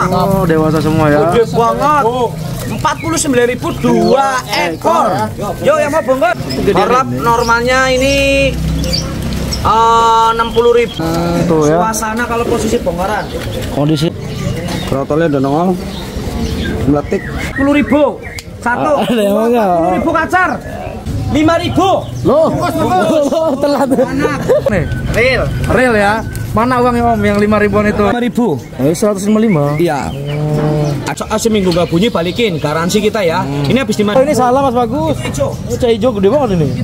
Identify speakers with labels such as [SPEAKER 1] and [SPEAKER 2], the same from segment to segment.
[SPEAKER 1] Oh, dewasa semua ya.
[SPEAKER 2] Gede banget. 49.000 2 ekor. Yo yang mau bongkar. Harap normalnya ini 60.000.
[SPEAKER 1] Tuh ya.
[SPEAKER 2] Suasana kalau posisi bongkaran.
[SPEAKER 1] Kondisi
[SPEAKER 3] Protolnya udah nongol. Meletik.
[SPEAKER 2] 10.000. Satu. 10.000 kacar. 5.000.
[SPEAKER 1] Loh, telat. Nih, real ya. Mana uangnya Om yang 5.000-an itu?
[SPEAKER 2] 5.000.
[SPEAKER 1] 155.
[SPEAKER 2] Iya. Seminggu nggak bunyi balikin, garansi kita ya. Ini habis dimana?
[SPEAKER 1] Oh, ini salah Mas Bagus.
[SPEAKER 2] Hijau.
[SPEAKER 1] Oh, cah hijau gede banget ini.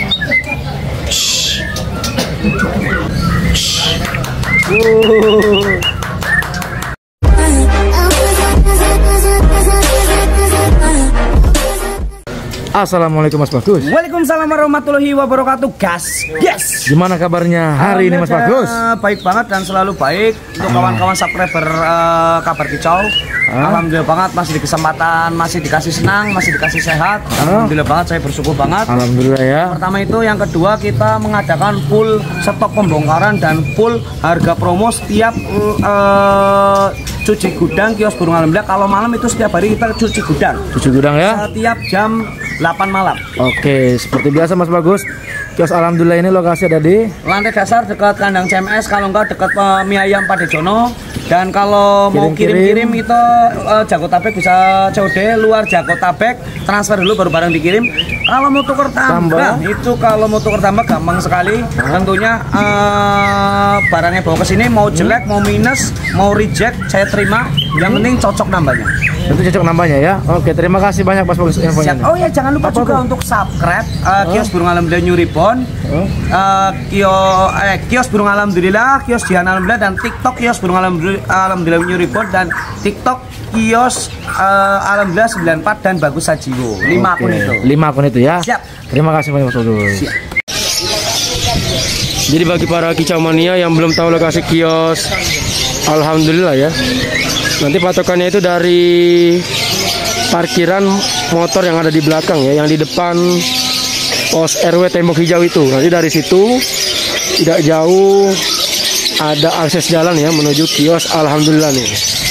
[SPEAKER 1] Assalamualaikum Mas Bagus.
[SPEAKER 2] Waalaikumsalam warahmatullahi wabarakatuh, gas. Yes.
[SPEAKER 1] Gimana kabarnya hari ini Mas Bagus?
[SPEAKER 2] Baik banget dan selalu baik untuk kawan-kawan subscriber Kabar Kicau. Alhamdulillah banget, masih dikasih senang, masih dikasih sehat. Alhamdulillah banget, saya bersyukur banget.
[SPEAKER 1] Alhamdulillah ya.
[SPEAKER 2] Pertama itu, yang kedua kita mengadakan full stok pembongkaran dan full harga promo setiap cuci gudang kios burung alhamdulillah. Kalau malam itu setiap hari kita cuci gudang.
[SPEAKER 1] Cuci gudang ya?
[SPEAKER 2] Setiap jam 8 malam.
[SPEAKER 1] Oke, seperti biasa Mas Bagus. Kios alhamdulillah ini lokasi ada di
[SPEAKER 2] lantai dasar dekat kandang CMS, kalau enggak dekat mie ayam Padejono. Dan kalau mau kirim-kirim itu Jabodetabek bisa COD, luar Jabodetabek transfer dulu baru barang dikirim. Kalau mau tuker tambah, itu kalau mau tuker tambah gampang sekali. Tentunya barangnya bawa ke sini mau jelek, mau minus, mau reject saya terima. Yang penting cocok nambahnya.
[SPEAKER 1] Tentu cocok nambahnya ya. Oke, terima kasih banyak Mas Bagus infonya.
[SPEAKER 2] Oh ya, jangan lupa juga untuk subscribe kios burung alhamdulillah New Ribbon, kios burung alhamdulillah, kios Jihan alhamdulillah, dan TikTok kios burung alhamdulillah New Ribbon, dan TikTok kios alhamdulillah 94 dan Bagus Sajiwo. 5 akun itu.
[SPEAKER 1] 5 akun itu ya.
[SPEAKER 2] Siap.
[SPEAKER 1] Terima kasih banyak Mas Bagus.
[SPEAKER 2] Siap.
[SPEAKER 4] Jadi bagi para kicau mania yang belum tahu lokasi kios alhamdulillah ya, nanti patokannya itu dari parkiran motor yang ada di belakang ya, yang di depan pos RW tembok hijau itu. Nanti dari situ tidak jauh ada akses jalan ya menuju kios alhamdulillah nih.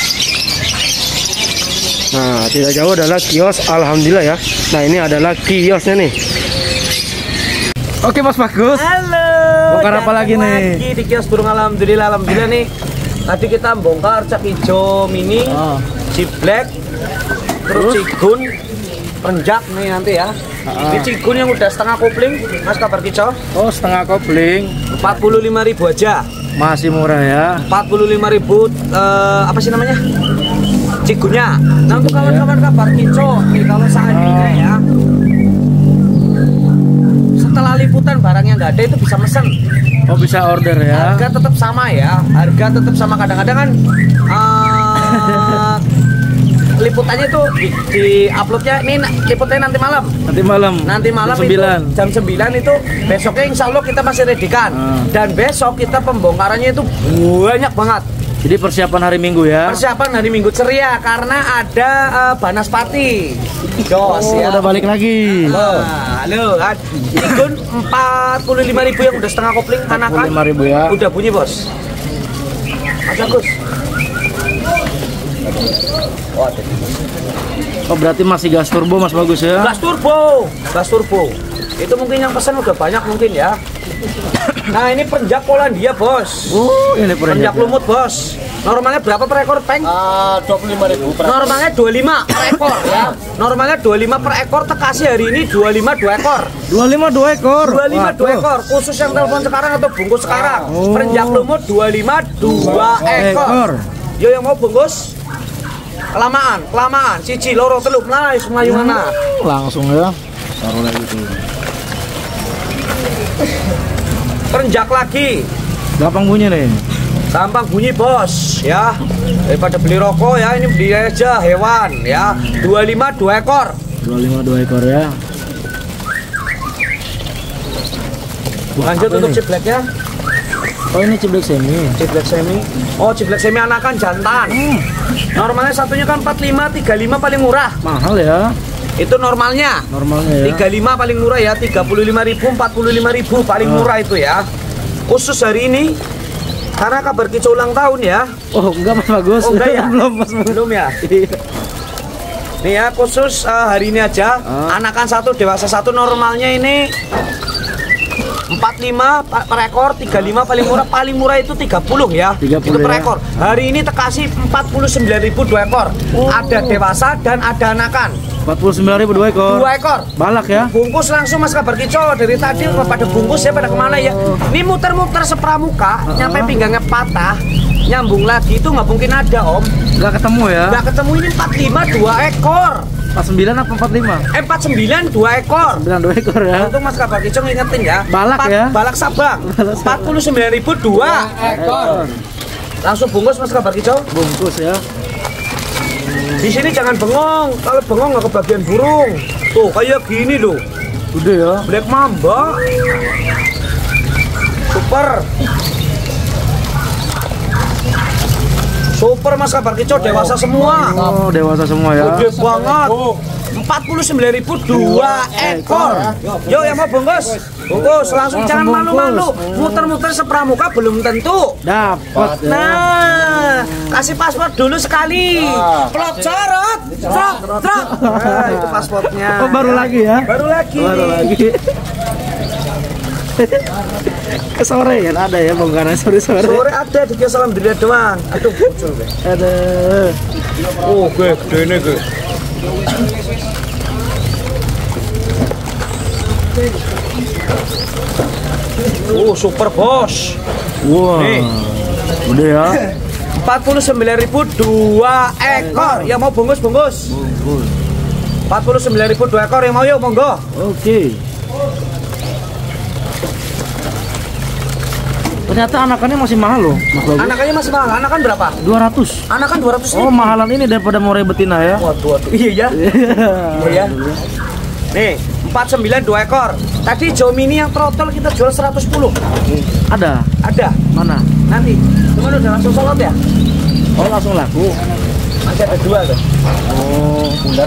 [SPEAKER 4] Nah, tidak jauh adalah kios alhamdulillah ya. Nah, ini adalah kiosnya nih.
[SPEAKER 1] Oke Mas Bagus.
[SPEAKER 2] Halo.
[SPEAKER 1] Bongkar apa lagi nih?
[SPEAKER 2] Lagi di kios burung alhamdulillah nih. Tadi kita bongkar cak hijau mini, ciblek, terus cigun, renjak nih nanti ya. Ini cigun yang udah setengah kopling, Mas Kabar Kicau.
[SPEAKER 1] Oh, setengah kopling.
[SPEAKER 2] 45.000 aja.
[SPEAKER 1] Masih murah ya.
[SPEAKER 2] 45.000 apa sih namanya? Cigunnya. Nah, untuk kawan-kawan Kabar Kicau nih, kalau seandainya ya setelah liputan barangnya nggak ada, itu bisa mesen.
[SPEAKER 1] Oh, bisa order ya.
[SPEAKER 2] Harga tetap sama ya. Harga tetap sama, kadang-kadang kan liputannya itu di uploadnya ini liputannya nanti malam. Nanti malam
[SPEAKER 1] jam 9.
[SPEAKER 2] Itu jam 9 itu besoknya insya Allah kita masih redikan. Dan besok kita pembongkarannya itu banyak banget.
[SPEAKER 1] Jadi persiapan hari Minggu ya.
[SPEAKER 2] Persiapan hari Minggu ceria karena ada Banaspati. Jos ya.
[SPEAKER 1] Udah balik lagi.
[SPEAKER 2] Halo kan. Cigun 45.000 yang udah setengah kopling anakan.
[SPEAKER 1] 45.000 ya.
[SPEAKER 2] Udah bunyi, Bos. Mas Agus.
[SPEAKER 1] Oh, berarti masih gas turbo Mas Bagus ya.
[SPEAKER 2] Gas turbo. Itu mungkin yang pesan udah banyak mungkin ya. Nah, ini perenjak Polandia, Bos.
[SPEAKER 1] Oh, ini
[SPEAKER 2] perenjak lumut, Bos. Normalnya berapa per ekor, Peng?
[SPEAKER 3] 25.000 per.
[SPEAKER 2] Normalnya 25 per ekor ya. Normalnya 25 per ekor, terkasih hari ini 25 2 ekor.
[SPEAKER 1] 25 2 ekor.
[SPEAKER 2] 25 2 ekor. Khusus yang telepon sekarang atau bungkus sekarang. Perenjak lumut 25 2 ekor. Yo yang mau bungkus? Kelamaan. Siji, loro, telu, melayu mana?
[SPEAKER 1] Langsung ya. Taruh lagi tuh.
[SPEAKER 2] Perenjak lagi.
[SPEAKER 1] Gampang bunyi nih.
[SPEAKER 2] Gampang bunyi, Bos ya. Daripada beli rokok ya, ini beli aja hewan ya. 25 2 ekor.
[SPEAKER 1] 25 2 ekor ya.
[SPEAKER 2] Lanjut untuk ciblek ya.
[SPEAKER 1] Oh, ini ciblek semi.
[SPEAKER 2] Oh, ciblek semi anakan jantan. Normalnya satunya kan 45, 35 paling murah.
[SPEAKER 1] Mahal ya.
[SPEAKER 2] Itu normalnya ya. 35 paling murah ya, 35.000, 45.000 paling murah itu ya. Khusus hari ini karena kabar kicau ulang tahun ya.
[SPEAKER 1] Oh, enggak Mas Bagus.
[SPEAKER 2] Oh, enggak ya?
[SPEAKER 1] Belum Mas Bagus.
[SPEAKER 2] Belum ya? Nih ya, khusus hari ini aja. Anakan 1, dewasa 1, normalnya ini 45 per ekor, 35 paling murah itu 30 ya.
[SPEAKER 1] 30
[SPEAKER 2] itu per
[SPEAKER 1] ya.
[SPEAKER 2] ekor. Hari ini terkasih 49.000 2 ekor. Ada dewasa dan ada anakan.
[SPEAKER 1] 49.000 2 ekor.
[SPEAKER 2] 2 ekor.
[SPEAKER 1] Balak ya.
[SPEAKER 2] Bungkus langsung Mas kabar kicau dari tadi pada bungkus ya pada kemana ya? Ini muter-muter sepramuka, nyampe pinggangnya patah, nyambung lagi itu nggak mungkin ada Om.
[SPEAKER 1] Enggak ketemu ya.
[SPEAKER 2] Nggak ketemu ini 45 2 ekor.
[SPEAKER 1] 49 apa 45?
[SPEAKER 2] 49 2 ekor.
[SPEAKER 1] 92 ekor ya.
[SPEAKER 2] Untuk Mas kabar kicau ngingetin ya.
[SPEAKER 1] Balak ya.
[SPEAKER 2] Balak Sabang. 49.000 2 ekor. Langsung bungkus Mas kabar kicau.
[SPEAKER 1] Bungkus ya.
[SPEAKER 2] Di sini jangan bengong. Kalau bengong nggak kebagian burung. Tuh kayak gini loh.
[SPEAKER 1] Udah ya.
[SPEAKER 2] Black Mamba. Super Mas kabar kicau dewasa semua.
[SPEAKER 1] Oh, dewasa semua ya.
[SPEAKER 2] Gede banget. 49.000 2 ekor. Yo yang mau bungkus. Bungkus langsung jangan malu-malu. Muter-muter sepramuka belum tentu.
[SPEAKER 1] Dapat ya.
[SPEAKER 2] Nah, kasih paspor dulu sekali. Plot corot. Trok, trok. Nah, itu pasportnya.
[SPEAKER 1] Oh, baru lagi ya.
[SPEAKER 2] Baru lagi.
[SPEAKER 1] Baru lagi. Ke sore kan ada ya bongkaran sore-sore.
[SPEAKER 2] Sore ada di kios alhamdulillah doang. Aduh, muncul deh.
[SPEAKER 1] Aduh.
[SPEAKER 2] Oh, gede nih, gede. Oh, super bos.
[SPEAKER 1] Wah.
[SPEAKER 2] Nih.
[SPEAKER 1] Udah ya.
[SPEAKER 2] 49.000 2 ekor. Yang mau bungkus. 49.000 2 ekor yang mau yuk monggo.
[SPEAKER 1] Oke. Ternyata anakannya masih mahal loh, Mas Bagus.
[SPEAKER 2] Anakannya masih mahal. Anakan berapa?
[SPEAKER 1] 200.
[SPEAKER 2] Anakan 200
[SPEAKER 1] Oh, mahalan ini daripada Moray betina ya.
[SPEAKER 2] Waduh. Iya ya. Iya ya. Nih, 49 2 ekor. Tadi hijau mini yang trotol kita jual 110.
[SPEAKER 1] Ada.
[SPEAKER 2] Ada.
[SPEAKER 1] Mana?
[SPEAKER 2] Nanti. Cuman udah langsung solot ya?
[SPEAKER 1] Oh, langsung laku.
[SPEAKER 2] Masih ada 2 tuh.
[SPEAKER 1] Oh,
[SPEAKER 2] Bundar.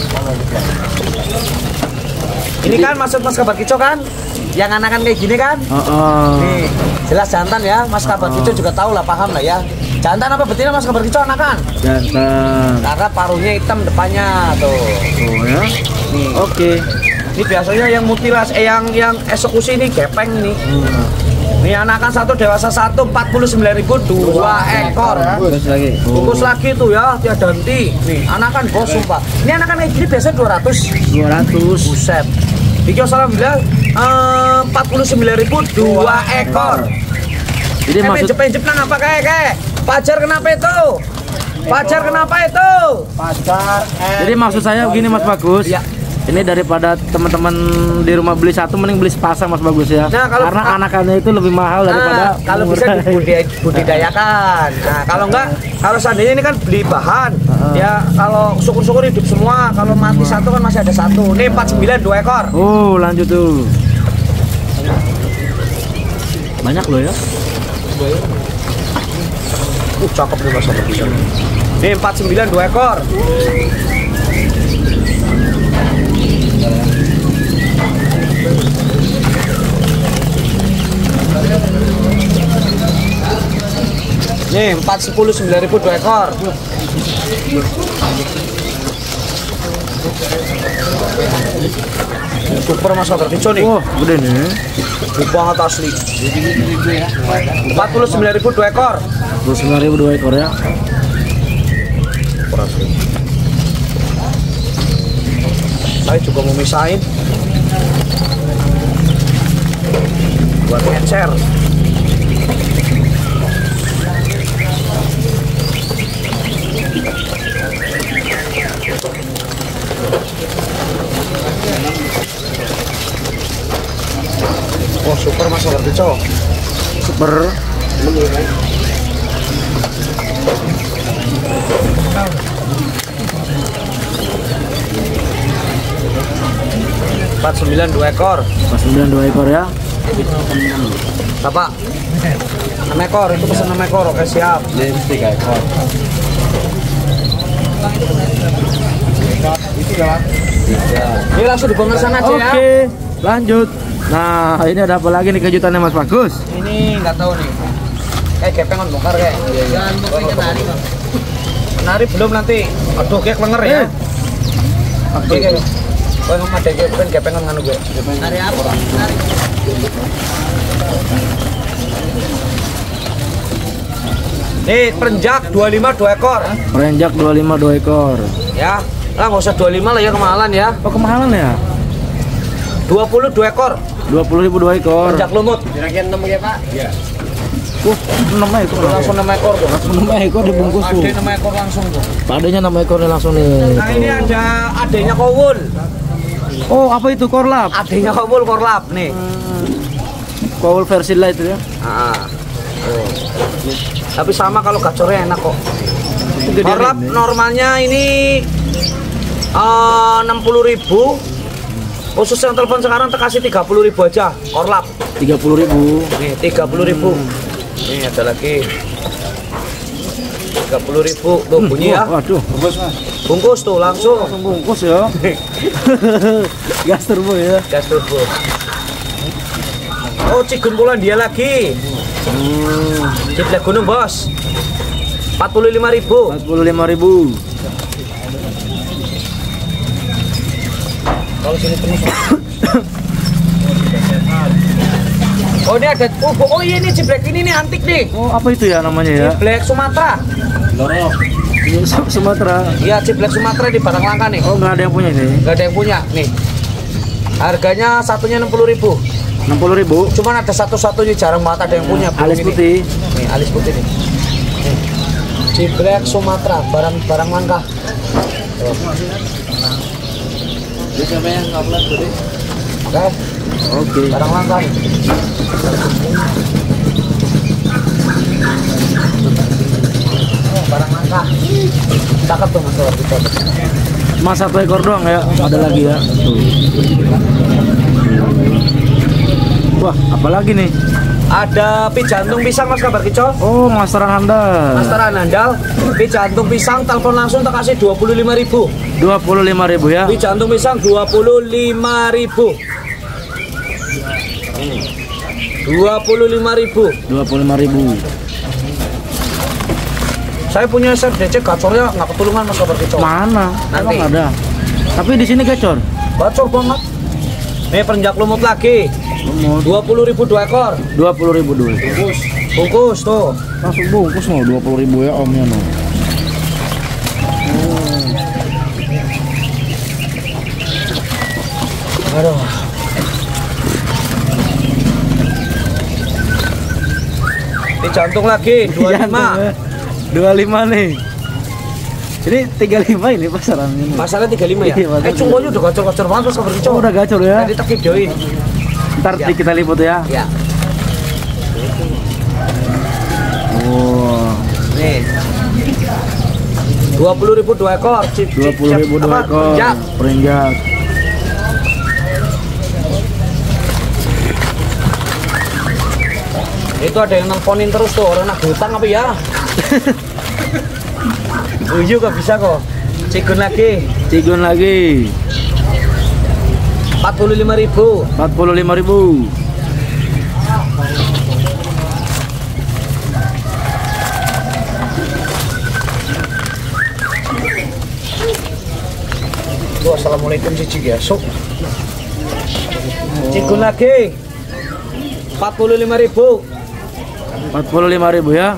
[SPEAKER 2] Ini kan maksud Mas kabar kicau kan? Yang anakan kayak gini kan? Nih, jelas jantan ya. Mas kabar kicau juga tahu lah, paham lah ya. Jantan apa betina Mas kabar kicau anakan?
[SPEAKER 1] jantan.
[SPEAKER 2] Karena paruhnya hitam depannya tuh.
[SPEAKER 1] Oh ya.
[SPEAKER 2] Nih.
[SPEAKER 1] Oke.
[SPEAKER 2] Ini biasanya yang mutilasi yang eksekusi ini gepeng nih. Ini anakan 1 dewasa 1 49.000 2 ekor.
[SPEAKER 1] Terus lagi.
[SPEAKER 2] Bungkus lagi tuh ya, tiada henti. Nih, anakan bos sumpah. Ini anakan kayak gini biasa 200.
[SPEAKER 1] 200.
[SPEAKER 2] Buset. Iki alhamdulillah 49.000 2 ekor.
[SPEAKER 1] Jadi maksud
[SPEAKER 2] Penjep nang apa kayak? Pajar kenapa itu? Pajar kenapa itu?
[SPEAKER 1] Jadi maksud saya begini Mas Bagus.
[SPEAKER 2] Ya.
[SPEAKER 1] Ini daripada teman-teman di rumah beli satu mending beli sepasang Mas Bagus ya.
[SPEAKER 2] Nah, kalau-
[SPEAKER 1] karena anakannya itu lebih mahal daripada
[SPEAKER 2] kalau bisa dibudidayakan. Nah, kalau enggak, kalau seandainya ini kan beli bahan, ya kalau syukur-syukur hidup semua. Kalau mati satu kan masih ada satu. Nih 49 2 ekor.
[SPEAKER 1] Oh, lanjut tuh. Banyak loh ya.
[SPEAKER 2] Cakep nih Mas. Nih 49 2 ekor. Nih 410 9.000 2 ekor. Super Mas kabar kicau nih.
[SPEAKER 1] Wah, gede nih.
[SPEAKER 2] Gede banget asli. 49.000 2 ekor.
[SPEAKER 1] 29.000 2 ekor ya.
[SPEAKER 2] Saya juga mau misahin buat ngecer. Oh super Mas kabar kicau.
[SPEAKER 1] Super.
[SPEAKER 2] Empat 9 2 ekor.
[SPEAKER 1] 29 2 ekor ya.
[SPEAKER 2] Bapak 6 ekor, itu pesan 6 ekor. Oke siap.
[SPEAKER 3] Dia mesti 3 ekor.
[SPEAKER 2] Ini langsung dibongkar sana aja ya.
[SPEAKER 1] Oke, lanjut. Nah, ini ada apa lagi nih kejutannya Mas Bagus?
[SPEAKER 2] Ini nggak tahu nih. gepeng on bongkar kayak. Jangan bongkar nari, Bang. Nari belum nanti. Aduh, kayak klenger ya. Oke. Kowe ngomong ada gepeng on nganu gue. Nari apa? Nari. Nih, perenjak 25 2 ekor.
[SPEAKER 1] Perenjak 25 2 ekor.
[SPEAKER 2] Ya. Lah nggak usah 25 lah ya, kemahalan ya.
[SPEAKER 1] Oh, kemahalan ya?
[SPEAKER 2] 20 2 ekor.
[SPEAKER 1] 20.000 2 ekor.
[SPEAKER 2] Perenjak lumut.
[SPEAKER 3] Kira-kira 6 ya, Pak? Iya.
[SPEAKER 1] 6 ekor.
[SPEAKER 2] Langsung 6 ekor tuh.
[SPEAKER 1] Langsung 6 ekor dibungkus tuh.
[SPEAKER 2] Ada 6 ekor langsung tuh.
[SPEAKER 1] Padanya 6 ekor nih langsung nih.
[SPEAKER 2] Nah, ini ada adanya kowul.
[SPEAKER 1] Oh, apa itu korlap?
[SPEAKER 2] Adanya kowul korlap nih.
[SPEAKER 1] Kowul versi light itu ya.
[SPEAKER 2] Oh. Tapi sama kalau gacornya enak kok. Korlap normalnya ini 60.000. Khusus yang telepon sekarang kasih 30.000 aja. Korlap
[SPEAKER 1] 30.000.
[SPEAKER 2] nih 30.000. Nih ada lagi 30.000 tuh bunyi ya.
[SPEAKER 1] Waduh,
[SPEAKER 2] Bungkus tuh langsung.
[SPEAKER 1] bungkus ya. Gas turbo ya.
[SPEAKER 2] Gas turbo. Oh, cigun Polandia lagi. Ciblek gunung, Bos. 45.000.
[SPEAKER 1] 45.000.
[SPEAKER 2] Kalau sini terus. Oh, ini ada. Oh, iya ini ciblek ini nih antik nih.
[SPEAKER 1] Oh, apa itu ya namanya ya?
[SPEAKER 2] Ciblek Sumatera.
[SPEAKER 1] Ini Sumatera.
[SPEAKER 2] Iya, ciblek Sumatera di barang langka nih.
[SPEAKER 1] Oh, nggak ada yang punya ini.
[SPEAKER 2] Nggak ada yang punya nih. Harganya satunya 60.000.
[SPEAKER 1] 60.000.
[SPEAKER 2] Cuman ada satu-satunya jarang banget ada yang punya.
[SPEAKER 1] Alis
[SPEAKER 2] ini.
[SPEAKER 1] putih.
[SPEAKER 2] Nih, alis putih nih. Nih. Ciblek Sumatera, barang langka.
[SPEAKER 1] Oke.
[SPEAKER 2] Barang langka nih. Barang langka. Cakep tuh Mas Wardi.
[SPEAKER 1] Mas 1 ekor doang ya. Ada lagi ya. Tuh. Wah, apa lagi nih?
[SPEAKER 2] Ada pi jantung pisang Mas kabar kicol.
[SPEAKER 1] Oh, masteran handal.
[SPEAKER 2] Masteran handal, pi jantung pisang telepon langsung tak kasih 25.000.
[SPEAKER 1] 25.000 ya.
[SPEAKER 2] Pi jantung pisang 25.000. 25.000.
[SPEAKER 1] 25.000.
[SPEAKER 2] Saya punya SRDC gacornya nggak ketulungan Mas kabar kicol.
[SPEAKER 1] Mana?
[SPEAKER 2] Nanti.
[SPEAKER 1] Emang ada. Tapi di sini gacor.
[SPEAKER 2] Gacor banget. Nih perenjak lumut lagi.
[SPEAKER 1] Lumut.
[SPEAKER 2] 20.000 2 ekor.
[SPEAKER 1] 20.000 dulu.
[SPEAKER 2] Bungkus tuh.
[SPEAKER 1] Langsung bungkus mau 20.000 ya omnya no.
[SPEAKER 2] Aduh. Ini jantung lagi 25.
[SPEAKER 1] 25 nih. Ini 35 ini pasarannya. nih.
[SPEAKER 2] Masalah 35 ya?
[SPEAKER 1] Iya, masalah
[SPEAKER 2] Cungkonya udah gacor-gacor banget Mas kabar kicol.
[SPEAKER 1] Oh, udah gacor ya.
[SPEAKER 2] Tadi tak videoin.
[SPEAKER 1] Ntar
[SPEAKER 2] Ya.
[SPEAKER 1] kita liput ya.
[SPEAKER 2] Ya.
[SPEAKER 1] Oh,
[SPEAKER 2] Nih. 20.000 2 ekor.
[SPEAKER 1] 20.000 2 ekor.
[SPEAKER 2] Perenjak.
[SPEAKER 1] Perenjak.
[SPEAKER 2] Itu ada yang nelponin terus tuh, orang nak hutang apa ya? Juga bisa kok. Cigun lagi.
[SPEAKER 1] Cigun lagi.
[SPEAKER 2] 45.000.
[SPEAKER 1] 45.000.
[SPEAKER 2] Tuh, assalamualaikum Cici ya. Sok. Cigun lagi. 45.000.
[SPEAKER 1] 45.000 ya.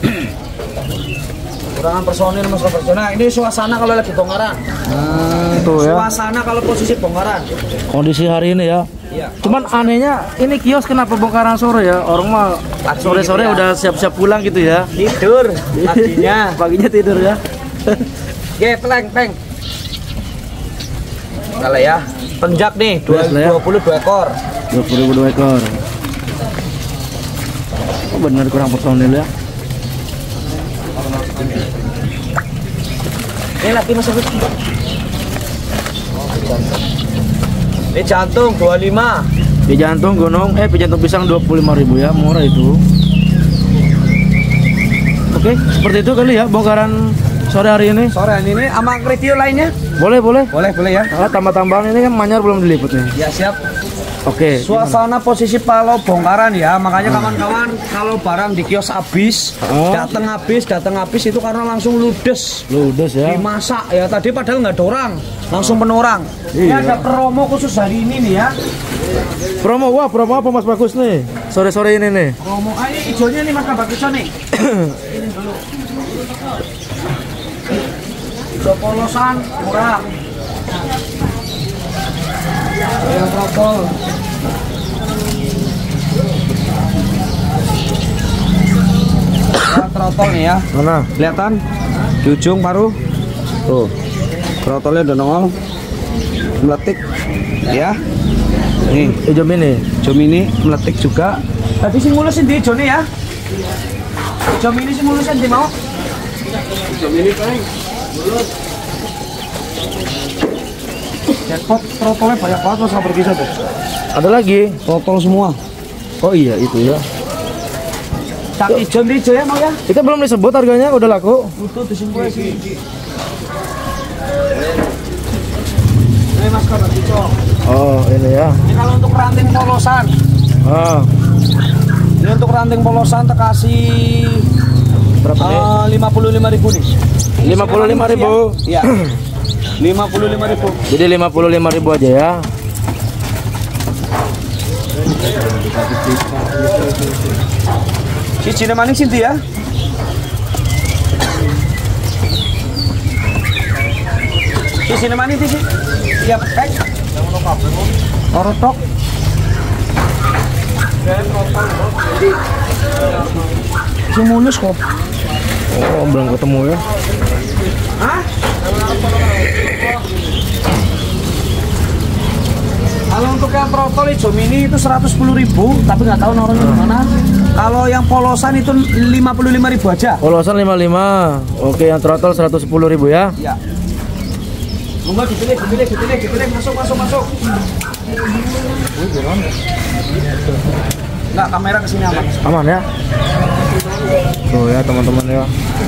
[SPEAKER 2] Kurangan personil Mas Roberto. Nah, ini suasana kalau lagi bongkaran.
[SPEAKER 1] Tuh ya.
[SPEAKER 2] Suasana kalau posisi bongkaran.
[SPEAKER 1] Kondisi hari ini ya.
[SPEAKER 2] Iya.
[SPEAKER 1] Cuman anehnya ini kios kenapa bongkaran sore ya? Orang mah
[SPEAKER 2] Pagi
[SPEAKER 1] sore-sore
[SPEAKER 2] gitu ya.
[SPEAKER 1] udah siap-siap pulang gitu ya.
[SPEAKER 2] Tidur paginya.
[SPEAKER 1] Paginya tidur ya.
[SPEAKER 2] Ye, peng. Kalah ya. Penjak nih,
[SPEAKER 1] Yes, lah ya.
[SPEAKER 2] 22 ekor.
[SPEAKER 1] 20.000 2 ekor. Oh, bener kurang personil ya.
[SPEAKER 2] Ini lagi Mas Roberto. Ini jantung 25.
[SPEAKER 1] Di jantung gunung, jantung pisang 25.000 ya, murah itu. Oke, seperti itu kali ya bongkaran sore hari ini.
[SPEAKER 2] Sore ini sama review lainnya.
[SPEAKER 1] Boleh.
[SPEAKER 2] Boleh ya.
[SPEAKER 1] Tambah-tambahan ini kan Manyar belum diliput nih.
[SPEAKER 2] Ya siap.
[SPEAKER 1] Oke.
[SPEAKER 2] Suasana posisi kalau bongkaran ya, makanya kawan-kawan kalau barang di kios habis, datang habis itu karena langsung ludes
[SPEAKER 1] ya.
[SPEAKER 2] dimasak ya. Tadi padahal nggak ada orang, langsung penuh orang. Ini ada promo khusus hari ini nih ya.
[SPEAKER 1] Promo apa Mas Bagus nih? Sore-sore ini nih.
[SPEAKER 2] Promo, ini hijaunya nih Mas Kabar Kicau nih. Ini dulu. Hijau polosan murah. Yang trotol. Trotol nih ya.
[SPEAKER 1] Mana?
[SPEAKER 2] Kelihatan di ujung paruh.
[SPEAKER 3] Tuh. Trotolnya udah nongol. Meletik. Ya. Nih,
[SPEAKER 1] Hijau mini.
[SPEAKER 3] hijau mini meletik juga.
[SPEAKER 2] Tadi sing mulusin di hijau nih ya. Hijau mini sing mulusin di mau.
[SPEAKER 3] Hijau mini paling.
[SPEAKER 2] Jackpot trotolnya banyak banget Mas Kabar Kicau tuh.
[SPEAKER 1] Ada lagi?
[SPEAKER 3] Trotol semua.
[SPEAKER 1] Oh iya itu ya.
[SPEAKER 2] Cak hijau di hijau ya mau ya.
[SPEAKER 1] Kita belum disebut harganya, udah laku.
[SPEAKER 2] Itu di sini sih. Ini Mas Kabar Kicau.
[SPEAKER 1] Oh ini ya.
[SPEAKER 2] Ini kalau untuk ranting polosan. Ini untuk ranting polosan terkasih
[SPEAKER 1] Berapa nih?
[SPEAKER 2] 55.000 nih.
[SPEAKER 1] 55.000.
[SPEAKER 2] Iya. 55.000.
[SPEAKER 1] Jadi 55.000 aja ya.
[SPEAKER 2] Si Cina maning Sinti ya. Si Cina maning sih. Iya, pek. Orotok. Si mulus kok.
[SPEAKER 1] Oh belum ketemu ya.
[SPEAKER 2] Hah? Kalau untuk yang trotol hijau mini itu 110.000, tapi nggak tahu norongnya di mana. Kalau yang polosan itu 55.000 aja.
[SPEAKER 1] Polosan 55. Oke, yang trotol 110.000 ya.
[SPEAKER 2] Iya. Monggo dipilih, masuk. Nggak, kamera kesini aman.
[SPEAKER 1] Aman ya. Tuh ya teman-teman ya.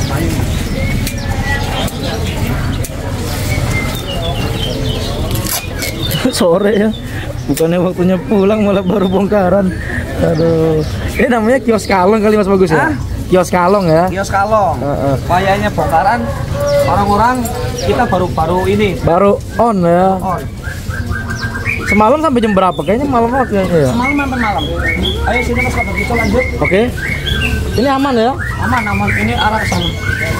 [SPEAKER 1] Sore ya. Bukannya waktunya pulang malah baru bongkaran. Aduh. Ini namanya kios kalong kali Mas Bagus ya? Kios kalong ya.
[SPEAKER 2] Kios kalong. Kayaknya bongkaran orang-orang kita baru ini.
[SPEAKER 1] Baru on ya.
[SPEAKER 2] Oh,
[SPEAKER 1] Semalam sampai jam berapa? Kayaknya malam waktu ya.
[SPEAKER 2] semalam sampai malam. Ayo sini Mas Kabar Kicau lanjut.
[SPEAKER 1] Oke. Ini aman ya?
[SPEAKER 2] Aman. Ini arah ke sana.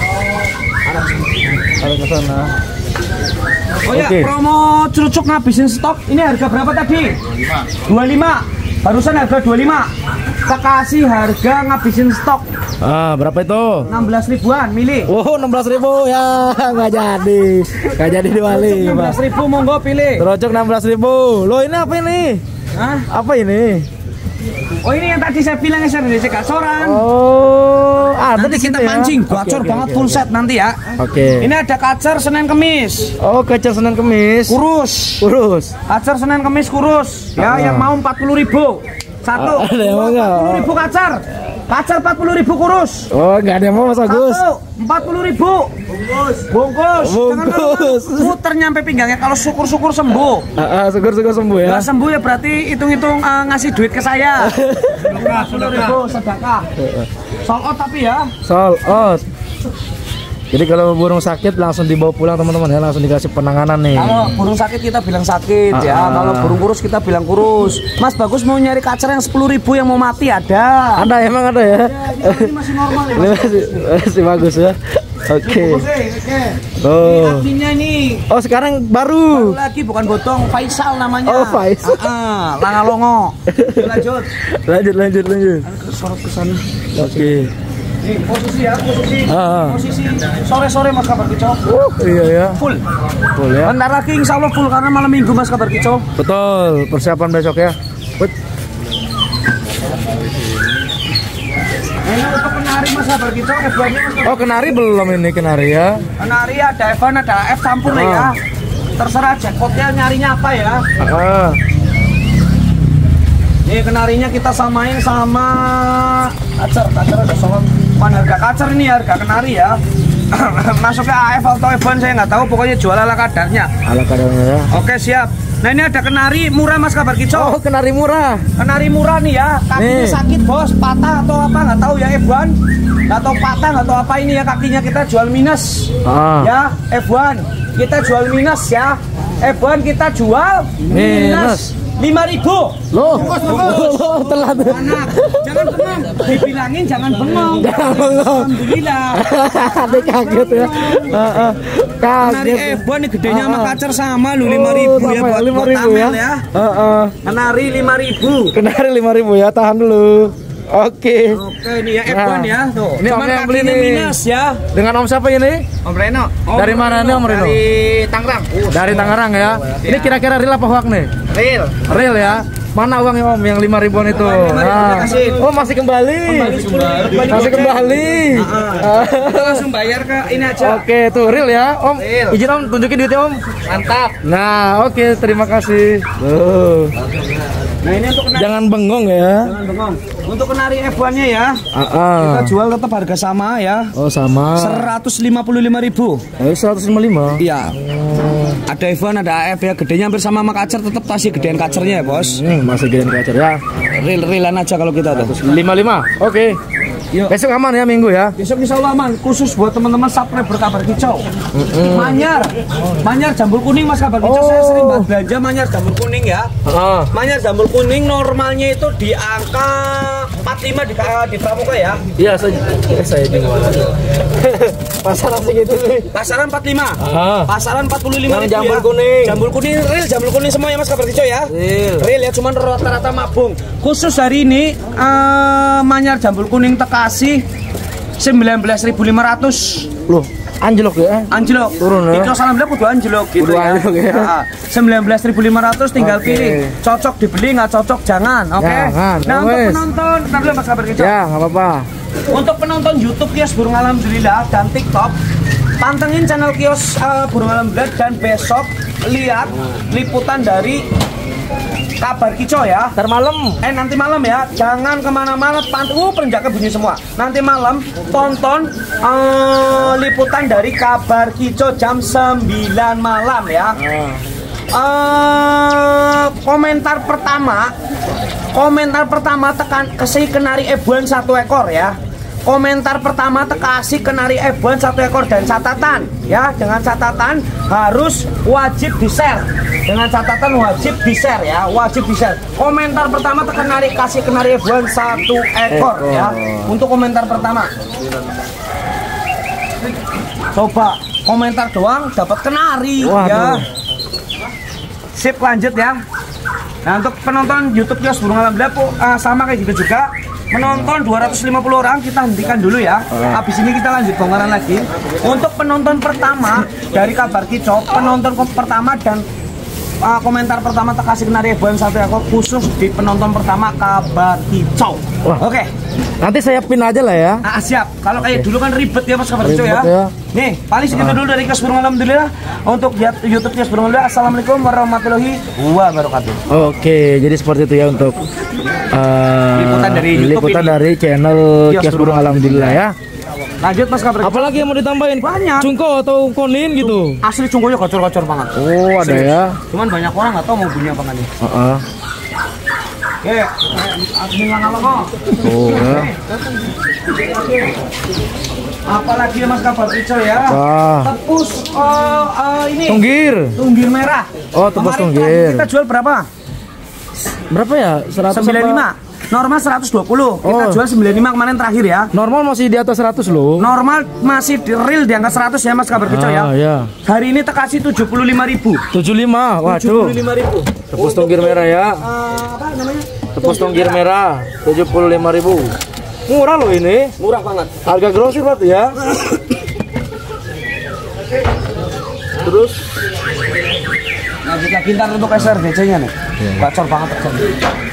[SPEAKER 1] Arah ke sana.
[SPEAKER 2] Oh ya,
[SPEAKER 1] Oke.
[SPEAKER 2] promo cerucuk ngabisin stok. Ini harga berapa tadi? 25. Barusan harga 25. Kita kasih harga ngabisin stok.
[SPEAKER 1] Berapa itu?
[SPEAKER 2] 16 ribuan milih.
[SPEAKER 1] Oh, 16.000 ya, nggak jadi diwali.
[SPEAKER 2] 16.000 monggo pilih.
[SPEAKER 1] Trocok 16.000. Loh ini apa ini?
[SPEAKER 2] Hah?
[SPEAKER 1] Apa ini?
[SPEAKER 2] Oh ini yang tadi saya bilang saya dari gacoran.
[SPEAKER 1] Oh, ada
[SPEAKER 2] Nanti
[SPEAKER 1] di
[SPEAKER 2] kita
[SPEAKER 1] sini ya?
[SPEAKER 2] pancing,
[SPEAKER 1] Oke,
[SPEAKER 2] gacor
[SPEAKER 1] oke,
[SPEAKER 2] banget
[SPEAKER 1] oke,
[SPEAKER 2] full
[SPEAKER 1] oke.
[SPEAKER 2] set nanti ya.
[SPEAKER 1] Oke.
[SPEAKER 2] Ini ada kacer Senin Kemis.
[SPEAKER 1] Oh, kacar Senin Kemis.
[SPEAKER 2] Kurus. Kacer Senin Kemis kurus. Ya, yang mau 40.000. Satu.
[SPEAKER 1] Ada yang mau nggak?
[SPEAKER 2] 40.000 kacar. Kacar 40.000 kurus.
[SPEAKER 1] Oh, nggak ada yang mau Mas Agus.
[SPEAKER 2] Satu, 40.000. Bungkus. Jangan
[SPEAKER 1] Bungkus.
[SPEAKER 2] muter nyampe pinggangnya. Kalau syukur-syukur sembuh.
[SPEAKER 1] Syukur-syukur sembuh ya.
[SPEAKER 2] Nggak sembuh ya berarti hitung-hitung ngasih duit ke saya. 10.000 sedekah. Sold out tapi ya.
[SPEAKER 1] Sold out. Jadi kalau burung sakit langsung dibawa pulang teman-teman ya, langsung dikasih penanganan nih.
[SPEAKER 2] Kalau burung sakit kita bilang sakit ya. Kalau burung kurus kita bilang kurus. Mas Bagus mau nyari kacer yang 10.000 yang mau mati ada.
[SPEAKER 1] Ada emang ada ya.
[SPEAKER 2] Ini masih normal ya.
[SPEAKER 1] Ini masih bagus ya. Oke. Oh.
[SPEAKER 2] Adminnya ini
[SPEAKER 1] Oh sekarang baru.
[SPEAKER 2] lagi bukan botong, Faisal namanya.
[SPEAKER 1] Oh, Faisal.
[SPEAKER 2] Langalongo. Lanjut.
[SPEAKER 1] Lanjut.
[SPEAKER 2] Sorot ke sana.
[SPEAKER 1] Oke.
[SPEAKER 2] Nih posisi ya, posisi sore-sore Mas Kabar Kicau.
[SPEAKER 1] Iya ya.
[SPEAKER 2] Full.
[SPEAKER 1] Full ya.
[SPEAKER 2] Bentar lagi insya Allah full karena malam minggu Mas Kabar Kicau.
[SPEAKER 1] Betul. Persiapan besok ya.
[SPEAKER 2] Ini untuk kenari Mas Kabar Kicau, F2-nya Mas Kabar.
[SPEAKER 1] Oh kenari belum ini kenari ya.
[SPEAKER 2] Kenari ada Evan, ada F campur nih ya. Terserah jackpotnya nyarinya apa ya. Ini kenarinya kita samain sama kacer ada soal. Bukan harga kacer ini harga kenari ya. Masuknya AF atau Evan saya nggak tahu, pokoknya jual ala kadarnya.
[SPEAKER 1] Ala kadarnya ya.
[SPEAKER 2] Oke siap. Nah ini ada kenari murah Mas Kabar Kicau.
[SPEAKER 1] Oh, kenari murah.
[SPEAKER 2] Kenari murah nih ya, kakinya sakit bos, patah atau apa nggak tahu ya F1, nggak tahu patah nggak tahu apa ini ya kakinya kita jual minus. Ya F1 kita jual minus ya, F1 kita jual minus 5.000.
[SPEAKER 1] Loh, telat.
[SPEAKER 2] Anak, jangan bengong. Dibilangin jangan bengong.
[SPEAKER 1] Jangan bengong.
[SPEAKER 2] Alhamdulillah.
[SPEAKER 1] Ada kaget ya.
[SPEAKER 2] Kenari
[SPEAKER 1] Kaget.
[SPEAKER 2] F1 nih gedenya sama kacer sama lu 5.000 ya buat
[SPEAKER 1] 5.000
[SPEAKER 2] Amel ya. Kenari 5.000.
[SPEAKER 1] Kenari 5.000 ya, tahan dulu. Oke.
[SPEAKER 2] Oke ini ya F1 ya tuh.
[SPEAKER 1] Ini
[SPEAKER 2] Cuman
[SPEAKER 1] Om yang beli
[SPEAKER 2] kakinya
[SPEAKER 1] nih.
[SPEAKER 2] minus ya.
[SPEAKER 1] Dengan Om siapa ini?
[SPEAKER 2] Om Reno.
[SPEAKER 1] Dari mana nih Om Reno?
[SPEAKER 2] Dari Tangerang.
[SPEAKER 1] Dari Tangerang ya. Ini kira-kira real apa hoax nih?
[SPEAKER 2] Real.
[SPEAKER 1] Real ya. Mana uangnya Om yang 5.000-an itu?
[SPEAKER 2] 5.000 kasih.
[SPEAKER 1] Oh, masih kembali. Masih kembali.
[SPEAKER 2] Langsung bayar ke ini aja.
[SPEAKER 1] Oke, tuh real ya, Om.
[SPEAKER 2] Real.
[SPEAKER 1] Izin Om tunjukin duitnya Om.
[SPEAKER 2] Mantap.
[SPEAKER 1] Nah, oke, terima kasih. Tuh.
[SPEAKER 2] Nah ini untuk kenari.
[SPEAKER 1] Jangan bengong ya.
[SPEAKER 2] Jangan bengong. Untuk kenari F1-nya ya.
[SPEAKER 3] Kita jual tetap harga sama ya.
[SPEAKER 1] Oh, sama.
[SPEAKER 3] 155.000.
[SPEAKER 1] 155.
[SPEAKER 3] Iya. Ada F1, ada AF ya. Gedenya hampir sama kacer, tetap tasih gedean kacernya ya, Bos.
[SPEAKER 1] Masih gedean kacer ya.
[SPEAKER 3] Real-realan aja kalau kita tuh.
[SPEAKER 1] 55. Oke.
[SPEAKER 2] Yuk.
[SPEAKER 1] Besok aman ya minggu ya.
[SPEAKER 2] Besok insya Allah aman. Khusus buat teman-teman subscriber Kabar Kicau. Manyar jambul kuning Mas Kabar Kicau. Saya sering banget belanja manyar jambul kuning ya. Manyar jambul kuning normalnya itu di angka 45 di Pramuka ya.
[SPEAKER 1] Iya, saya juga. Pasaran segitu nih.
[SPEAKER 2] Pasaran 45. Pasaran 45
[SPEAKER 1] Yang jambul kuning.
[SPEAKER 2] Jambul kuning real, jambul kuning semua ya Mas Kabar Kicau ya. Real ya, cuman rata-rata mabung. Khusus hari ini manyar jambul kuning Tekasi 19.500.
[SPEAKER 1] Loh, anjlok ya?
[SPEAKER 2] Anjlok.
[SPEAKER 1] Turun ya?
[SPEAKER 2] Itu salam bilang kudu anjlok gitu
[SPEAKER 1] Kudu
[SPEAKER 2] ya.
[SPEAKER 1] anjlok ya.
[SPEAKER 2] 19.500 tinggal
[SPEAKER 1] Oke.
[SPEAKER 2] pilih. Cocok dibeli, nggak cocok jangan. Oke.
[SPEAKER 1] Jangan.
[SPEAKER 2] Nah untuk
[SPEAKER 1] Wes.
[SPEAKER 2] penonton, ntar dulu Mas Kabar Kicau.
[SPEAKER 1] Ya, nggak apa-apa.
[SPEAKER 2] Untuk penonton YouTube Kios Burung Alhamdulillah dan TikTok, pantengin channel Kios Burung Alhamdulillah dan besok lihat liputan dari Kabar Kicau ya.
[SPEAKER 1] Ntar malam.
[SPEAKER 2] Nanti malam ya, jangan kemana-mana. Penjaka bunyi semua. Nanti malam tonton liputan dari Kabar Kicau jam 9 malam ya. Komentar pertama tekan kasih kenari F1 1 ekor ya. Komentar pertama kasih kenari F1 1 ekor dan catatan ya, dengan catatan harus wajib di-share. Dengan catatan wajib di-share ya, wajib di-share. Komentar pertama kasih kenari F1 1 ekor ya. Untuk komentar pertama. Coba komentar doang dapat kenari.
[SPEAKER 1] Waduh.
[SPEAKER 2] Ya. Sip, lanjut ya. Nah untuk penonton YouTube Kios Burung Alhamdulillah sama kayak gitu juga. Menonton 250 orang kita hentikan dulu ya. Habis ini kita lanjut bongkaran lagi. Untuk penonton pertama dari Kabar Kicau, penonton pertama dan komentar pertama kasih kenari F1 1 ekor khusus di penonton pertama Kabar Kicau. Oke.
[SPEAKER 1] Nanti saya pin aja lah ya.
[SPEAKER 2] Siap. Kalau kayak dulu kan ribet ya Mas Kabar Kicau ya.
[SPEAKER 1] Ribet ya.
[SPEAKER 2] Nih, paling segitu dulu dari Kios Burung Alhamdulillah. Untuk YouTube Kios Burung Alhamdulillah. Assalamualaikum warahmatullahi wabarakatuh.
[SPEAKER 1] Oke, jadi seperti itu ya untuk
[SPEAKER 2] Liputan dari YouTube
[SPEAKER 1] liputan
[SPEAKER 2] ini.
[SPEAKER 1] dari channel Kios Burung Alhamdulillah ya.
[SPEAKER 2] Lanjut Mas Kabar Kicau.
[SPEAKER 1] Apalagi yang mau ditambahin?
[SPEAKER 2] Banyak.
[SPEAKER 1] Cungko atau konin gitu?
[SPEAKER 2] Asli cungkonya gocor-gocor banget.
[SPEAKER 1] Oh, ada ya.
[SPEAKER 2] Cuman banyak orang nggak tahu mau bunyi apa nih. Oke, bismillah kok.
[SPEAKER 1] Oh ya.
[SPEAKER 2] Apalagi ya Mas Kabar Kicau ya. Tepus ini. Tunggir merah.
[SPEAKER 1] Oh, tepus
[SPEAKER 2] Kemarin
[SPEAKER 1] tunggir.
[SPEAKER 2] Kita jual berapa?
[SPEAKER 1] Berapa ya? 100
[SPEAKER 2] 95. Normal 120. Kita jual 95 kemarin terakhir ya.
[SPEAKER 1] Normal masih di atas 100 loh.
[SPEAKER 2] Normal masih di real di angka 100 ya Mas Kabar Kicau ya.
[SPEAKER 1] Ya.
[SPEAKER 2] Hari ini Tekasi 75.000.
[SPEAKER 1] 75. Waduh.
[SPEAKER 2] 75.000.
[SPEAKER 1] Tepus tunggir merah ya.
[SPEAKER 2] Apa namanya?
[SPEAKER 1] Tepus tunggir merah 75.000. Murah loh ini.
[SPEAKER 2] Murah banget.
[SPEAKER 1] Harga grosir berarti ya. Terus
[SPEAKER 2] Lanjut lagi ntar untuk SRDC-nya nih. Gacor banget terjadi.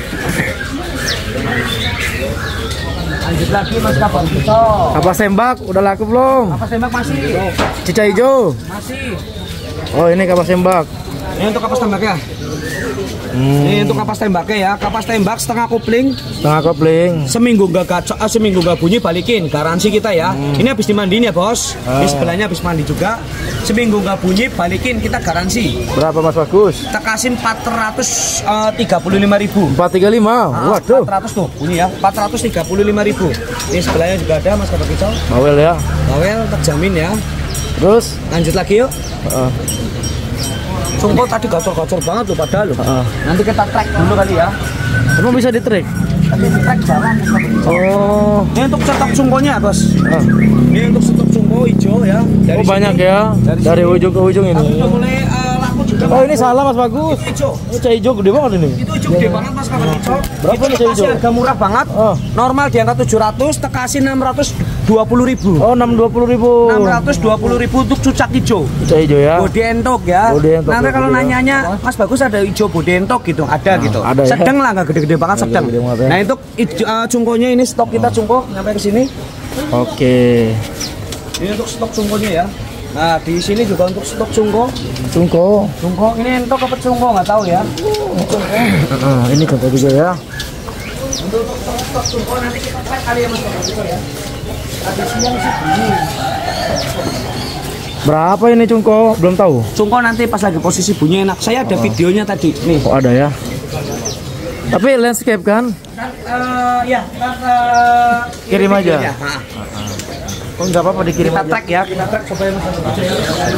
[SPEAKER 2] Lanjut lagi Mas Kabar Kicau.
[SPEAKER 1] apa sembak udah laku belum?
[SPEAKER 2] Apa sembak masih?
[SPEAKER 1] Cica hijau.
[SPEAKER 2] Masih.
[SPEAKER 1] Oh, ini kapas sembak.
[SPEAKER 2] Ini untuk kapas tembaknya. Ini untuk kapas tembaknya ya. Kapas tembak setengah kopling.
[SPEAKER 1] Setengah kopling.
[SPEAKER 2] Seminggu nggak bunyi balikin, garansi kita ya. Ini habis dimandiin ya bos. Ini sebelahnya habis mandi juga. Seminggu nggak bunyi balikin, kita garansi.
[SPEAKER 1] Berapa Mas Bagus?
[SPEAKER 2] Kita kasih 435.000.
[SPEAKER 1] 435. Waduh.
[SPEAKER 2] 400 tuh bunyi ya. 435.000. Ini sebelahnya juga ada Mas Kabar Kicau.
[SPEAKER 1] Bawel ya.
[SPEAKER 2] Bawel terjamin ya.
[SPEAKER 1] Terus
[SPEAKER 2] Lanjut lagi yuk. Cungko tadi gacor-gacor banget loh padahal loh. Nanti kita track dulu kali ya.
[SPEAKER 1] emang bisa di-track?
[SPEAKER 2] Tapi di track jalan.
[SPEAKER 1] Oh.
[SPEAKER 2] Ini untuk stok cungkonya bos. Ini untuk stok cungko hijau ya.
[SPEAKER 1] Oh banyak ya. Dari ujung ke ujung ini.
[SPEAKER 2] Udah mulai laku juga.
[SPEAKER 1] Oh ini salah Mas Bagus.
[SPEAKER 2] Hijau.
[SPEAKER 1] Ini cah hijau gede banget ini.
[SPEAKER 2] Itu hijau gede banget Mas Kabar Kicau.
[SPEAKER 1] Berapa nih cah hijau?
[SPEAKER 2] Harga murah banget. Normal di angka 700, tekasi 620.000.
[SPEAKER 1] Oh 620.000.
[SPEAKER 2] 620.000 untuk cucak hijau.
[SPEAKER 1] Cah hijau ya.
[SPEAKER 2] Bodi entok ya.
[SPEAKER 1] Bodi entok,
[SPEAKER 2] Nanti kalau
[SPEAKER 1] bodi
[SPEAKER 2] nanyanya Mas Bagus ada hijau bodi entok gitu, ada gitu.
[SPEAKER 1] ada ya.
[SPEAKER 2] Sedang lah, nggak gede-gede banget, sedang.
[SPEAKER 1] gede banget ya.
[SPEAKER 2] Nah untuk cungkonya ini stok kita cungko sampai ke sini.
[SPEAKER 1] Oke.
[SPEAKER 2] Ini untuk stok cungkonya ya. Nah di sini juga untuk stok cungko.
[SPEAKER 1] Cungko.
[SPEAKER 2] Cungko ini entok apa cungko nggak tahu ya.
[SPEAKER 1] Ini cungko juga ya.
[SPEAKER 2] Untuk stok cungko nanti kita pakai kali ya Mas Bagus ya. Tadi siang sih bunyi.
[SPEAKER 1] Berapa ini cungko? Belum tahu.
[SPEAKER 2] Cungko nanti pas lagi posisi bunyi enak. Saya ada videonya tadi nih.
[SPEAKER 1] Oh ada ya. Tapi landscape kan?
[SPEAKER 2] Ya,
[SPEAKER 1] Kirim aja.
[SPEAKER 2] Ya.
[SPEAKER 1] Oh nggak apa-apa dikirim
[SPEAKER 2] Kita
[SPEAKER 1] aja.
[SPEAKER 2] track ya, kita track supaya Mas Bagus ya.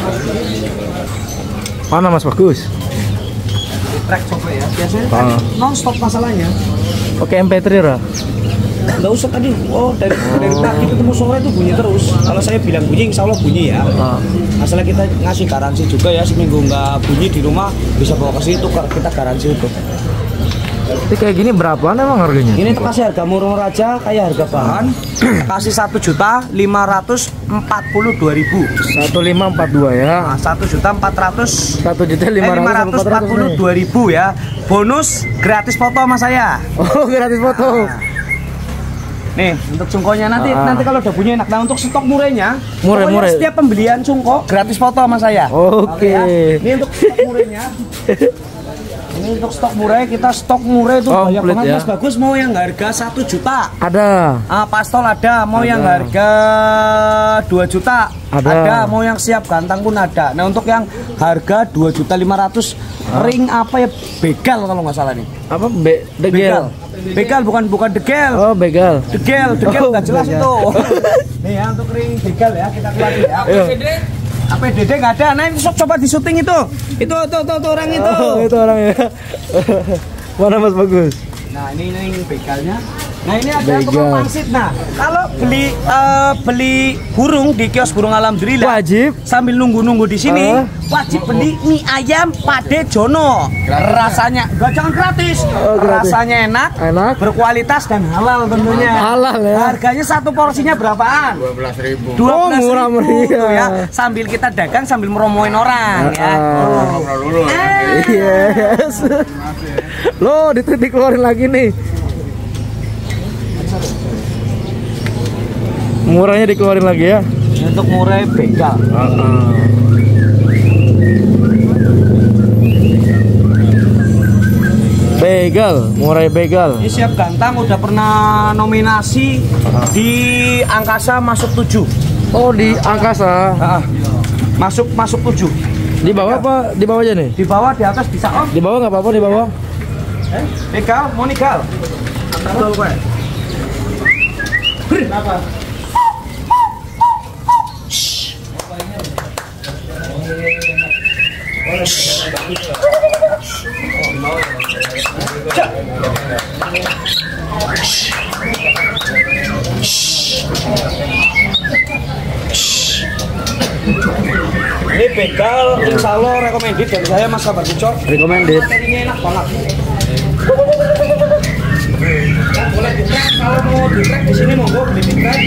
[SPEAKER 1] Mana Mas Bagus?
[SPEAKER 2] Track supaya ya. Biasanya non stop masalahnya.
[SPEAKER 1] Oke MP3 lah.
[SPEAKER 2] Nggak usah tadi. Oh dari pagi ketemu sore itu bunyi terus. Kalau saya bilang bunyi, insya Allah bunyi ya. Masalah kita ngasih garansi juga ya, seminggu nggak bunyi di rumah bisa bawa ke situ, kita garansi itu.
[SPEAKER 1] Tapi kayak gini berapaan emang harganya?
[SPEAKER 2] Ini kasih harga murah aja, kayak harga bahan kasih 1.542.000.
[SPEAKER 1] 1542 ya.
[SPEAKER 2] Nah, 1.400.
[SPEAKER 1] 1.542.000
[SPEAKER 2] ya. Bonus gratis foto sama saya.
[SPEAKER 1] Oh gratis foto.
[SPEAKER 2] Nih untuk cungkonya nanti kalau udah bunyi enak. Nah untuk stok murahnya,
[SPEAKER 1] Murah.
[SPEAKER 2] setiap pembelian cungko gratis foto sama saya.
[SPEAKER 1] Oke.
[SPEAKER 2] Ya. Ini untuk stok murahnya. Ini untuk stok murah, kita stok murah itu banyak banget ya. Mas Bagus mau yang harga 1 juta
[SPEAKER 1] ada.
[SPEAKER 2] Pastol ada, mau yang harga 2 juta ada, mau yang siap gantang pun ada. Nah untuk yang harga 2.500.000 ring apa ya, begal kalau nggak salah nih.
[SPEAKER 1] Apa begal?
[SPEAKER 2] Begal bukan degel.
[SPEAKER 1] Oh begal.
[SPEAKER 2] Degel nggak jelas itu. Nih ya untuk ring begal ya, kita keluarin ya. APDD nggak ada. Nah ini coba di syuting itu orang itu.
[SPEAKER 1] Oh, itu orangnya. Mana Mas Bagus?
[SPEAKER 2] Nah ini begalnya. Nah ini ada tukang pangsit. Nah kalau beli burung di kios burung alhamdulillah
[SPEAKER 1] wajib
[SPEAKER 2] sambil nunggu di sini wajib beli mie ayam Pade Jono. Rasanya jangan gratis. Rasanya enak, berkualitas dan halal tentunya.
[SPEAKER 1] Halal ya.
[SPEAKER 2] Harganya satu porsinya berapaan?
[SPEAKER 1] 12.000.
[SPEAKER 2] 12.000
[SPEAKER 1] murah
[SPEAKER 2] ya. Sambil kita dagang sambil meromoin orang ya.
[SPEAKER 1] Yes. Loh dikeluarin lagi nih. Murahnya dikeluarin lagi ya.
[SPEAKER 2] Untuk murah begal.
[SPEAKER 1] Murah begal.
[SPEAKER 2] Ini siap gantang udah pernah nominasi di Angkasa masuk 7.
[SPEAKER 1] Oh di Angkasa.
[SPEAKER 2] Masuk 7.
[SPEAKER 1] Di bawah apa? Di bawah aja nih?
[SPEAKER 2] Di bawah, di atas bisa om.
[SPEAKER 1] Di bawah nggak apa-apa di bawah.
[SPEAKER 2] Begal, mau nigal. Betul gue. Kenapa? Ini begal, insya Allah recommended dari saya Mas Kabar Kicau.
[SPEAKER 1] Recommended.
[SPEAKER 2] Materinya enak banget. Boleh di track, kalau mau di track di sini monggo beli di track.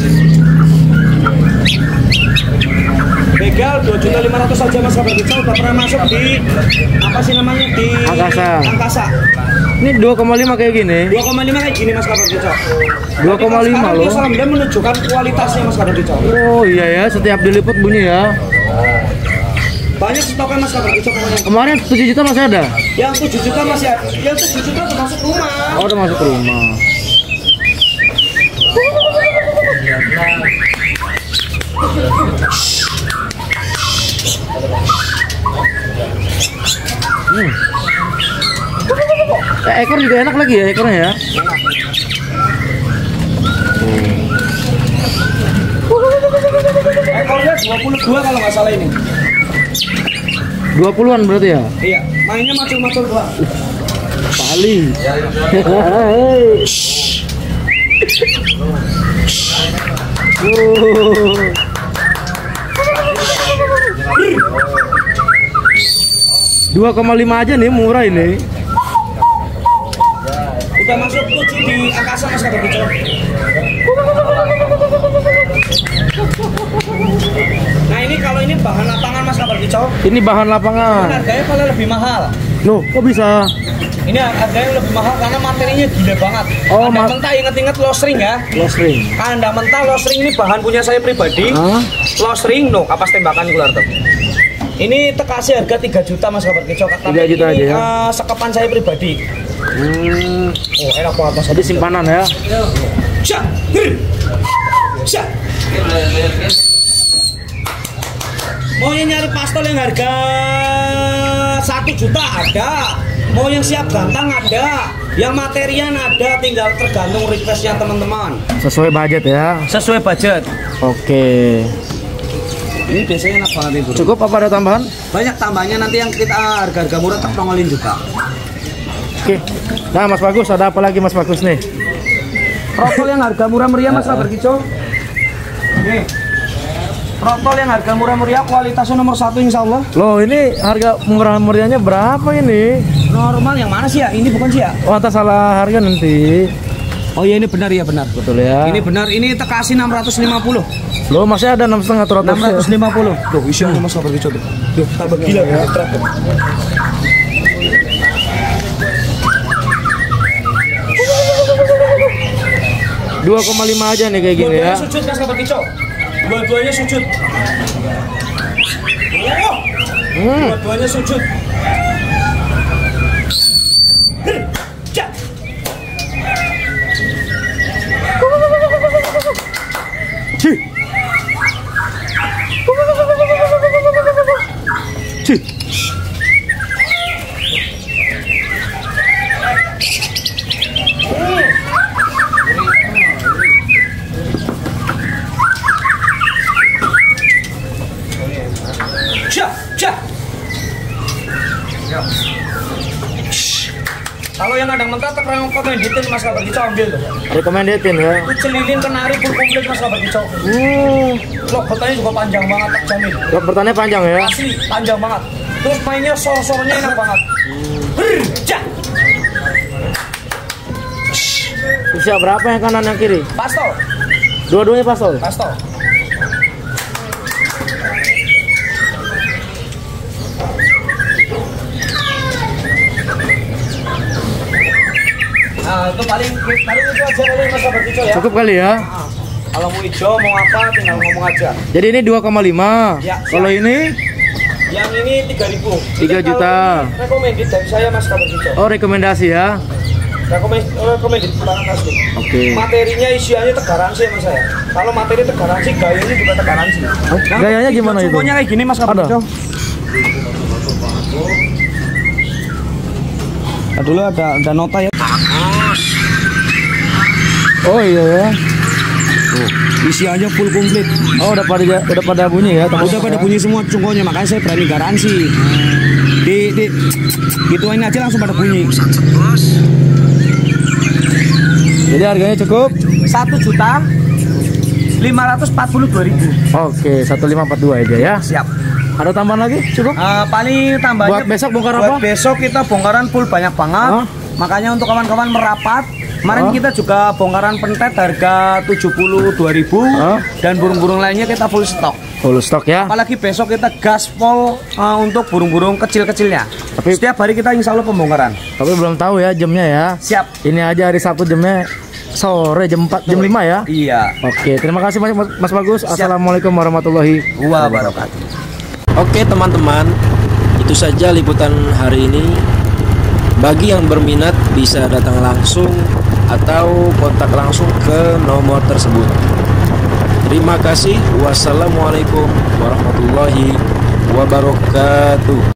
[SPEAKER 2] Begal 2.500.000 saja Mas Kabar Kicau, udah pernah masuk di apa sih namanya di Angkasa.
[SPEAKER 1] Ini 2,5 kayak gini.
[SPEAKER 2] 2,5 kayak gini Mas Kabar Kicau.
[SPEAKER 1] 2,5 loh.
[SPEAKER 2] Alhamdulillah menunjukkan kualitasnya Mas Kabar Kicau.
[SPEAKER 1] Oh iya ya, setiap diliput bunyi ya.
[SPEAKER 2] Banyak stoknya Mas Kabar Kicau pokoknya.
[SPEAKER 1] Kemarin 7 juta masih ada?
[SPEAKER 2] Yang 7 juta masih ada. Yang 7 juta termasuk rumah.
[SPEAKER 1] Oh, udah masuk ke rumah. Ekor juga enak lagi ya ekornya ya.
[SPEAKER 2] Ekornya 22 kalau nggak salah ini.
[SPEAKER 1] 20-an berarti ya?
[SPEAKER 2] Iya, mainnya macul-macul doang.
[SPEAKER 1] Pali. Dua 2,5 aja nih, murah ini.
[SPEAKER 2] Udah masuk 7 di angkasa Mas Kabar Kicau. Nah ini kalau ini bahan lapangan Mas Kabar Kicau.
[SPEAKER 1] Ini bahan lapangan.
[SPEAKER 2] Harganya malah lebih mahal.
[SPEAKER 1] Loh, kok bisa?
[SPEAKER 2] Ini harganya lebih mahal karena materinya gila banget.
[SPEAKER 1] Oh,
[SPEAKER 2] Anda mentah inget-inget low string ya.
[SPEAKER 1] Low string.
[SPEAKER 2] Anda mentah low string ini bahan punya saya pribadi.
[SPEAKER 1] Hah?
[SPEAKER 2] Low string no, kapas tembakan keluar tuh. Ini tekasih harga 3 juta Mas Kabar Kicau.
[SPEAKER 1] 3 juta aja ya.
[SPEAKER 2] Sekepan saya pribadi. Oh, enak banget Mas.
[SPEAKER 1] Jadi simpanan ya.
[SPEAKER 2] Syak. Syak. Mau yang nyari pastol yang harga 1 juta ada. Mau yang siap gantang ada. Yang materian ada, tinggal tergantung requestnya teman-teman.
[SPEAKER 1] Sesuai budget ya.
[SPEAKER 2] Sesuai budget.
[SPEAKER 1] Oke.
[SPEAKER 2] Ini biasanya enak banget itu.
[SPEAKER 1] Cukup apa ada tambahan?
[SPEAKER 2] Banyak tambahnya nanti yang kita harga-harga murah tak nongolin juga.
[SPEAKER 1] Oke. Nah, Mas Bagus, ada apa lagi Mas Bagus nih?
[SPEAKER 2] Protol yang harga murah meriah Mas Kabar Kicau. Nih. Protol yang harga murah meriah, kualitasnya nomor 1 insya Allah.
[SPEAKER 1] Loh, ini harga murah meriahnya berapa ini?
[SPEAKER 2] Normal yang mana sih ya? Ini bukan sih ya?
[SPEAKER 1] Oh, atas salah harga nanti.
[SPEAKER 2] Oh iya ini benar ya benar.
[SPEAKER 1] Betul ya.
[SPEAKER 2] Ini benar, ini tekasi 650.
[SPEAKER 1] Loh, masih ada 6,5 atau
[SPEAKER 2] 650. Tuh, isinya Mas Kabar Kicau tuh. Duh, tambah gila ya.
[SPEAKER 1] 2,5 aja nih kayak gini ya.
[SPEAKER 2] Dua-duanya sujud Mas Kabar Kicau. Dua-duanya sujud. Dua-duanya sujud. Kalau yang ada mentah terang komenditin Mas Kabar Kicau ambil tuh.
[SPEAKER 1] Rekomendatin ya.
[SPEAKER 2] Itu celilin kenari full komplit Mas Kabar Kicau. Loh, bertanya juga panjang banget tak jamin.
[SPEAKER 1] Loh, bertanya panjang ya.
[SPEAKER 2] Asli panjang banget. Terus mainnya sor-sornya enak banget. Berjak.
[SPEAKER 1] Usia berapa yang kanan yang kiri?
[SPEAKER 2] Pastol.
[SPEAKER 1] Dua-duanya pastol.
[SPEAKER 2] Pastol. Nah, itu paling itu aja kali Mas Kabar Kicau ya.
[SPEAKER 1] Cukup kali ya.
[SPEAKER 2] Kalau mau hijau mau apa tinggal ngomong aja.
[SPEAKER 1] Jadi ini 2,5.
[SPEAKER 2] Ya,
[SPEAKER 1] kalau ini
[SPEAKER 2] yang ini 3.000.
[SPEAKER 1] 3 juta.
[SPEAKER 2] Recommended dari saya Mas Kabar Kicau.
[SPEAKER 1] Oh, rekomendasi ya.
[SPEAKER 2] Recommended barang asli.
[SPEAKER 1] Oke.
[SPEAKER 2] Materinya isiannya tegaransi Mas saya. Kalau materi tegaransi, gayanya juga tegaransi.
[SPEAKER 1] Oh, gayanya gimana itu?
[SPEAKER 2] Semuanya kayak gini Mas Kabar Kicau. Nah, dulu ada nota ya.
[SPEAKER 1] Oh iya ya.
[SPEAKER 3] Isiannya full komplit.
[SPEAKER 1] Oh, udah pada bunyi ya, teman.
[SPEAKER 3] Udah pada bunyi semua cungkonya, makanya saya berani garansi. Gituin aja langsung pada bunyi.
[SPEAKER 1] Jadi harganya cukup
[SPEAKER 2] 1.542.000.
[SPEAKER 1] Oke, 1542 aja ya.
[SPEAKER 2] Siap.
[SPEAKER 1] Ada tambahan lagi? Cukup?
[SPEAKER 2] Paling tambahnya
[SPEAKER 1] Buat besok bongkar apa?
[SPEAKER 2] Buat besok kita bongkaran full banyak banget. Makanya untuk kawan-kawan merapat, kemarin kita juga bongkaran pentet harga 72.000 dan burung-burung lainnya kita full stok.
[SPEAKER 1] Full stok ya.
[SPEAKER 2] Apalagi besok kita gaspol untuk burung-burung kecil-kecilnya.
[SPEAKER 1] Tapi
[SPEAKER 2] setiap hari kita insya Allah pembongkaran.
[SPEAKER 1] Tapi belum tahu ya jamnya ya.
[SPEAKER 2] Siap.
[SPEAKER 1] Ini aja hari Sabtu jamnya sore jam 4 jam 5 ya.
[SPEAKER 2] Iya.
[SPEAKER 1] Oke, terima kasih banyak Mas Bagus. Assalamualaikum warahmatullahi
[SPEAKER 2] wabarakatuh.
[SPEAKER 5] Oke teman-teman, itu saja liputan hari ini. Bagi yang berminat bisa datang langsung atau kontak langsung ke nomor tersebut. Terima kasih. Wassalamualaikum warahmatullahi wabarakatuh.